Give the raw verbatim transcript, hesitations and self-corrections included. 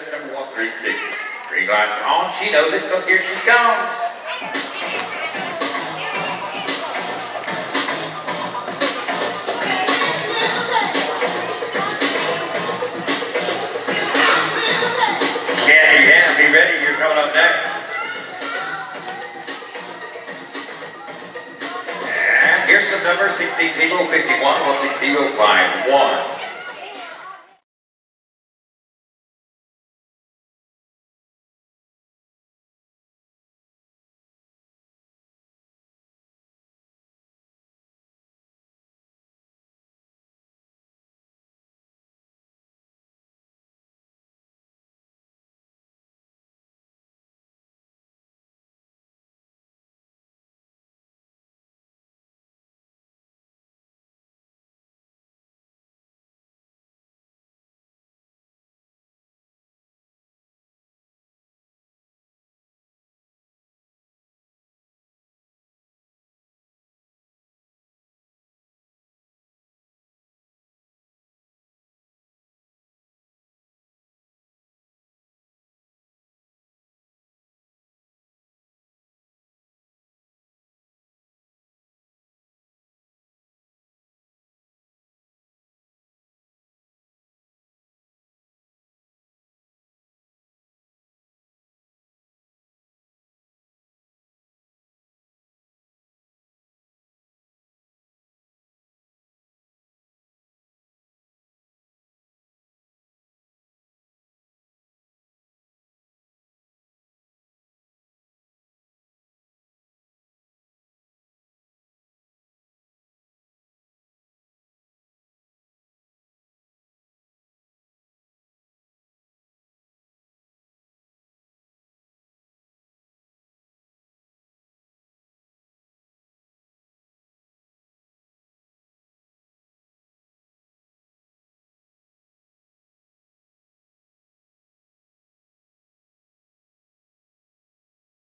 dress number one three six. Green lights on, she knows it because here she comes. Kathy, yeah, be ready, you're coming up next. And here's some number sixteen zero fifty-one, one six zero five one.